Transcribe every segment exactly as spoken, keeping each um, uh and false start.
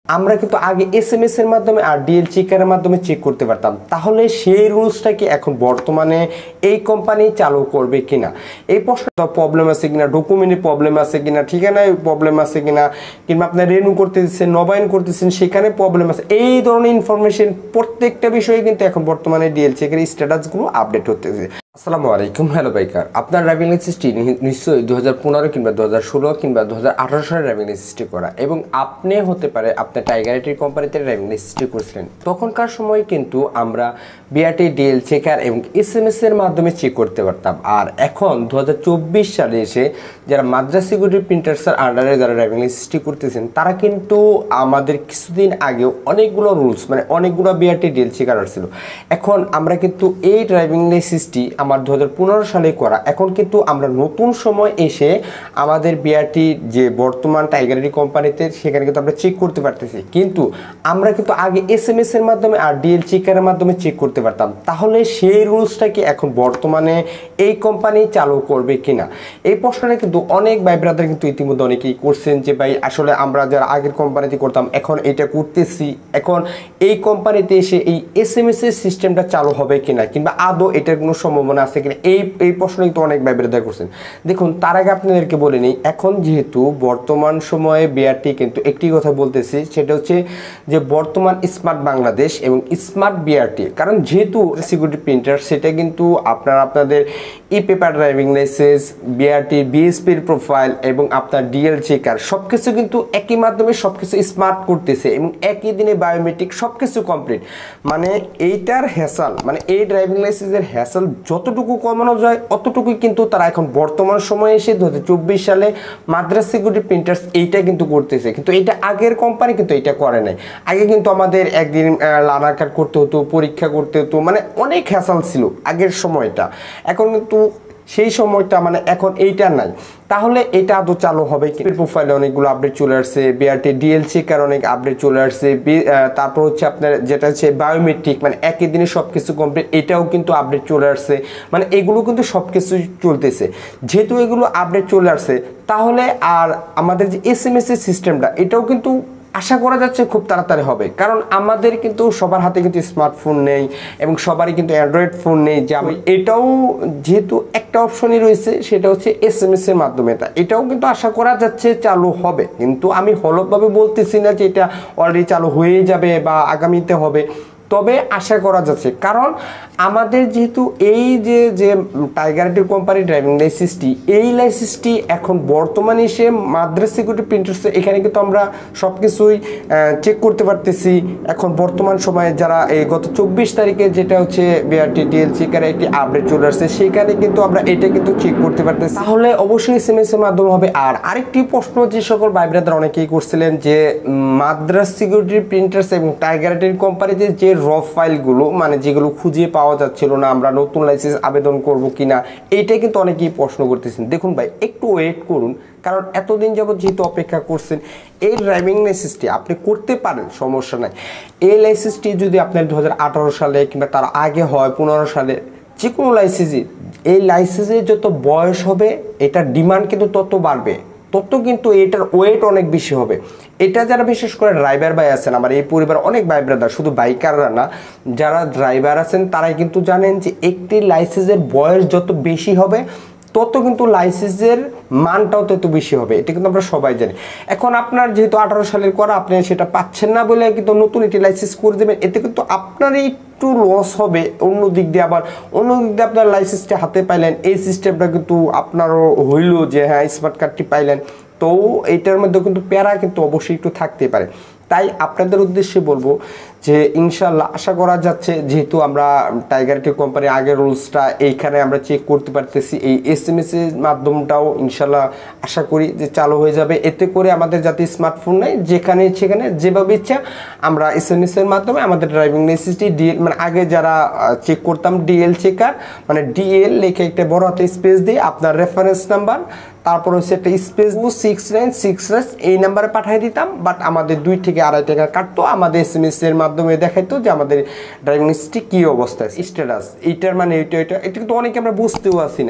আমরা কিন্তু আগে এসএমএস এর মাধ্যমে আর ডিএল চেকারের মাধ্যমে চেক করতে পারতাম। তাহলে সেই রুলসটা কি এখন বর্তমানে এই কোম্পানি চালু করবে কিনা, এই প্রশ্নটা প্রবলেম আছে কিনা, ডকুমেন্টে প্রবলেম আছে কিনা, ঠিকানায় প্রবলেম আছে কিনা, কিংবা আপনার রেনু করতে দিচ্ছেন, নবায়ন করতেছেন সেখানে প্রবলেম আছে, এই ধরনের ইনফরমেশন প্রত্যেকটা বিষয়ে কিন্তু এখন বর্তমানে ডিএল চেকের স্ট্যাটাসগুলো আপডেট হতেছে। আসসালামু আলাইকুম, হ্যালো বাইকার। আপনার ড্রাইভিং লাইসেন্সটি নিশ্চয়ই দু হাজার পনেরো কিংবা দু হাজার ষোলো কিংবা দু হাজার আঠারো সালে ড্রাইভিং লাইসেন্সটি করা, এবং আপনি হতে পারে আপনার টাইগার আইটি কোম্পানিতে ড্রাইভিং লাইসেন্সটি করছিলেন। তখনকার সময় কিন্তু আমরা বিআরটি, ডিএল চেকার এবং এসএমএস এর মাধ্যমে চেক করতে পারতাম। আর এখন দু হাজার চব্বিশ সালে এসে যারা মাদ্রাজ সিকিউরিটি প্রিন্টার্সের আন্ডারে যারা ড্রাইভিং লাইসেন্সটি করতেছেন, তারা কিন্তু আমাদের কিছুদিন আগেও অনেকগুলো রুলস মানে অনেকগুলো বিআরটি, ডিএল চেকার ছিল। এখন আমরা কিন্তু এই ড্রাইভিং লাইসেন্সটি আমার দু হাজার পনেরো সালে করা, এখন কিন্তু আমরা নতুন সময় এসে আমাদের বিআরটি যে বর্তমান টাইগার আইটি কোম্পানিতে সেখানে কিন্তু আমরা চেক করতে পারতেছি। কিন্তু আমরা কিন্তু আগে এসএমএস এর মাধ্যমে আর ডিএল চেকারের মাধ্যমে চেক করতে পারতাম। তাহলে সেই রুলসটা কি এখন বর্তমানে এই কোম্পানি চালু করবে কিনা, এই প্রশ্নটা কিন্তু অনেক ভাই ব্রাদার কিন্তু ইতিমধ্যে অনেকেই করছেন যে ভাই আসলে আমরা যারা আগের কোম্পানিতে করতাম এখন এটা করতেছি, এখন এই কোম্পানিতে এসে এই এসএমএস এর সিস্টেমটা চালু হবে কিনা, কিংবা আদৌ এটার কোনো সম্ভাবনা আছে কিনা, এই এই প্রশ্ন কিন্তু অনেক ভাই ব্রাদার করছেন। দেখুন, তার আগে আপনাদেরকে বলে নিই, এখন যেহেতু বর্তমান সময়ে বিআরটি কিন্তু একটি কথা বলতেছি, সেটা হচ্ছে যে বর্তমান স্মার্ট বাংলাদেশ এবং স্মার্ট বিআরটি, কারণ যেহেতু সিকিউরিটি প্রিন্টার সেটা কিন্তু আপনার আপনাদের e paper driving licence, BRT, বিএসপির প্রোফাইল এবং আপনার ডিএল চেকার সব কিছু কিন্তু একই মাধ্যমে সব কিছু স্মার্ট করতেছে এবং একই দিনে বায়োমেট্রিক সব কিছু কমপ্লিট। মানে এইটার হ্যাসাল মানে এই ড্রাইভিং লাইসেন্সের হ্যাসাল যতটুকু কমানো যায় অতটুকুই কিন্তু তারা এখন বর্তমান সময়ে এসে দু হাজার চব্বিশ সালে মাদ্রাজ সিকিউরিটি প্রিন্টার্স এইটা কিন্তু করতেছে। কিন্তু এইটা আগের কোম্পানি কিন্তু এইটা করে নাই। আগে কিন্তু আমাদের একদিন লার্নার কার্ড করতে হতো, পরীক্ষা করতে হতো, মানে অনেক হ্যাসাল ছিল আগের সময়টা। এখন কিন্তু সেই সময়টা মানে এখন এইটা নাই। তাহলে এটা আদৌ চালু হবে কি? প্রোফাইলে অনেকগুলো আপডেট চলে আসছে, বিআরটি, ডিএল চেকার অনেক আপডেট চলে আসছে, তারপর হচ্ছে আপনার যেটা হচ্ছে বায়োমেট্রিক মানে একই দিনে সব কিছু কমপ্লিট, এটাও কিন্তু আপডেট চলে আসছে। মানে এগুলো কিন্তু সব কিছু চলতেছে। যেহেতু এগুলো আপডেট চলে আসছে, তাহলে আর আমাদের যে এসএমএস এর সিস্টেমটা এটাও কিন্তু আশা করা যাচ্ছে খুব তাড়াতাড়ি হবে। কারণ আমাদের কিন্তু সবার হাতে কিন্তু স্মার্টফোন নেই এবং সবারই কিন্তু অ্যান্ড্রয়েড ফোন নেই, যে আমি এটাও যেহেতু একটা অপশনই রয়েছে সেটা হচ্ছে এসএমএস এর মাধ্যমে, তা এটাও কিন্তু আশা করা যাচ্ছে চালু হবে। কিন্তু আমি হলফভাবে বলতেছি না যে এটা অলরেডি চালু হয়ে যাবে বা আগামীতে হবে, তবে আশা করা যাচ্ছে। কারণ আমাদের যেহেতু এই যে যে টাইগার আইটি কোম্পানি ড্রাইভিং লাইসেন্সটি, এই লাইসেন্সটি এখন বর্তমানে এসে মাদ্রাজ সিকিউরিটি প্রিন্টার্স এখানে কিন্তু আমরা সব কিছুই চেক করতে পারতেছি। এখন বর্তমান সময়ে যারা এই গত চব্বিশ তারিখে যেটা হচ্ছে বিআরটি, ডিএল চেকারে একটি আপডেট চলে আসছে, সেখানে কিন্তু আমরা এটা কিন্তু চেক করতে পারতেছি। তাহলে অবশ্যই এসএমএস এর মাধ্যমে হবে। আর আরেকটি প্রশ্ন যে সকল ভাই ব্রাদার অনেকেই করছিলেন যে মাদ্রাজ সিকিউরিটি প্রিন্টার্স এবং টাইগার আইটি কোম্পানিতে যে র ফাইলগুলো মানে যেগুলো খুঁজে পাওয়া যাচ্ছিল না, আমরা নতুন লাইসেন্স আবেদন করব কিনা, এইটাই কিন্তু অনেকেই প্রশ্ন করতেছেন। দেখুন ভাই, একটু ওয়েট করুন, কারণ এতদিন যাবত যেহেতু অপেক্ষা করছেন, এই ড্রাইভিং লাইসেন্সটি আপনি করতে পারেন, সমস্যা নাই। এই লাইসেন্সটি যদি আপনার দু হাজার আঠারো সালে কিংবা তার আগে হয়, পনেরো সালে, যে কোনো লাইসেন্সই, এই লাইসেন্সের যত বয়স হবে এটার ডিমান্ড কিন্তু তত বাড়বে, তত কিন্তু এটার ওয়েট অনেক বেশি হবে। এটা যারা বিশেষ করে ড্রাইভার ভাই আছেন, আমার এই পরিবার অনেক ভাই ব্রাদার, শুধু বাইকাররা না, যারা ড্রাইভার আছেন তারাই কিন্তু জানেন যে একটি লাইসেন্সের বয়স যত বেশি হবে তত কিন্তু লাইসেন্সের মানটাও তত বেশি হবে, এটা কিন্তু আমরা সবাই জানি। এখন আপনার যেহেতু আঠারো সালের করা, আপনি সেটা পাচ্ছেন না বলে কিন্তু নতুন একটি লাইসেন্স করে দেবেন, এতে কিন্তু আপনার একটু লস হবে। অন্য দিক দিয়ে আবার অন্য দিক দিয়ে আপনার লাইসেন্সটা হাতে পাইলেন, এই সিস্টেমটা কিন্তু আপনারও হইল যে হ্যাঁ স্মার্ট কার্ডটি পাইলেন, তো এইটার মধ্যে কিন্তু প্যারা কিন্তু অবশ্যই একটু থাকতে পারে। তাই আপনাদের উদ্দেশ্যে বলবো যে ইনশাল্লাহ আশা করা যাচ্ছে, যেহেতু আমরা টাইগার আইটি কোম্পানির আগের রুলসটা এইখানে আমরা চেক করতে পারতেছি, এই এসএমএস এর মাধ্যমটাও ইনশাল্লাহ আশা করি যে চালু হয়ে যাবে। এতে করে আমাদের যাতে স্মার্টফোন নেই, যেখানে সেখানে যেভাবে ইচ্ছা আমরা এসএমএস এর মাধ্যমে আমাদের ড্রাইভিং লাইসেন্সটি ডিএল মানে আগে যারা চেক করতাম ডিএল চেকার মানে ডিএল লিখে একটা বড় হাতে স্পেস দিয়ে আপনার রেফারেন্স নাম্বার, তারপর হচ্ছে একটা স্পেস সিক্স নাইন সিক্স এই নাম্বারে পাঠিয়ে দিতাম, বাট আমাদের দুই থেকে আড়াই টাকা কাটতো, আমাদের এসএমএস এর মাধ্যমে দেখাইতো যে আমাদের ড্রাইভিং লাইসেন্সটি কী অবস্থায় স্ট্যাটাস, এইটার মানে এইটা এটা এটা কিন্তু অনেকে আমরা বুঝতেও আসি না।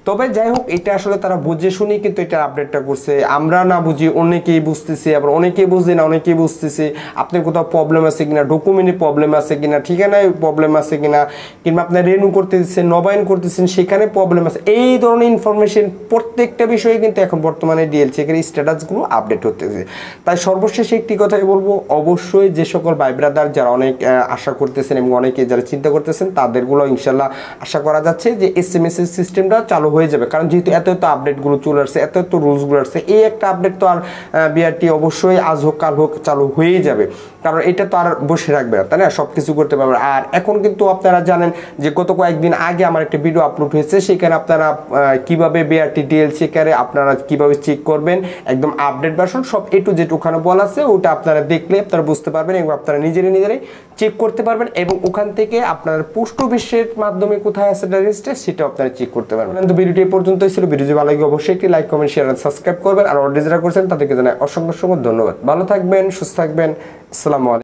তবে যাই হোক এটা আসলে তারা বুঝে শুনি কিন্তু এটা আপডেটটা করছে, আমরা না বুঝি অনেকেই বুঝতেছি, আবার অনেকেই বুঝি না অনেকেই বুঝতেছি। আপনার কোথাও প্রবলেম আছে কিনা, ডকুমেন্টে প্রবলেম আছে কিনা, ঠিকানায় প্রবলেম আছে কিনা, কিংবা আপনি রেনু করতেছেন নবায়ন করতেছেন সেখানে প্রবলেম আছে, এই ধরনের ইনফরমেশন প্রত্যেকটা বিষয়ে কিন্তু এখন বর্তমানে ডিএল চেকের স্ট্যাটাসগুলো আপডেট হতেছে। তাই সর্বশেষ একটি কথাই বলবো, অবশ্যই যে সকল ভাই ব্রাদার যারা অনেক আশা করতেছেন এবং অনেকে যারা চিন্তা করতেছেন তাদেরগুলো ইনশাল্লাহ আশা করা যাচ্ছে যে এস এম এস এর সিস্টেমটা চালু হয়ে যাবে। কারণ যেহেতু এত এত আপডেটগুলো চলে আসছে, এত এত রুলসগুলো আসছে, এই একটা আপডেট তো আর বিআরটি অবশ্যই আজ হোক কাল হোক চালু হয়েই যাবে। কারণ এটা তো আর বসে রাখবে না, তাই না, সব কিছু করতে পারবে। আর এখন কিন্তু আপনারা জানেন যে গত কয়েকদিন আগে আমার একটা ভিডিও আপলোড হয়েছে, সেখানে আপনারা কিভাবে বিআরটি ডিএল চেকারে আপনারা কিভাবে চেক করবেন, একদম আপডেট ভার্সন সব এ টু জেড ওখানে বলা আছে। ওটা আপনারা দেখলে আপনারা বুঝতে পারবেন এবং আপনারা নিজেরাই নিজেরাই চেক করতে পারবেন এবং ওখান থেকে আপনার পোস্ট অফিসের মাধ্যমে কোথায় আছে রেজিস্টার সেটাও আপনারা চেক করতে পারবেন। তো ভিডিওটি এই পর্যন্তই ছিল। ভিডিও ভালো লাগে অবশ্যই একটি লাইক কমেন্ট শেয়ার আর সাবস্ক্রাইব করবেন। আর অলরেডি যারা করছেন তাদেরকে জানাই অসংখ্য অসংখ্য ধন্যবাদ। ভালো থাকবেন, সুস্থ থাকবেন। আসসালামু আলাইকুম।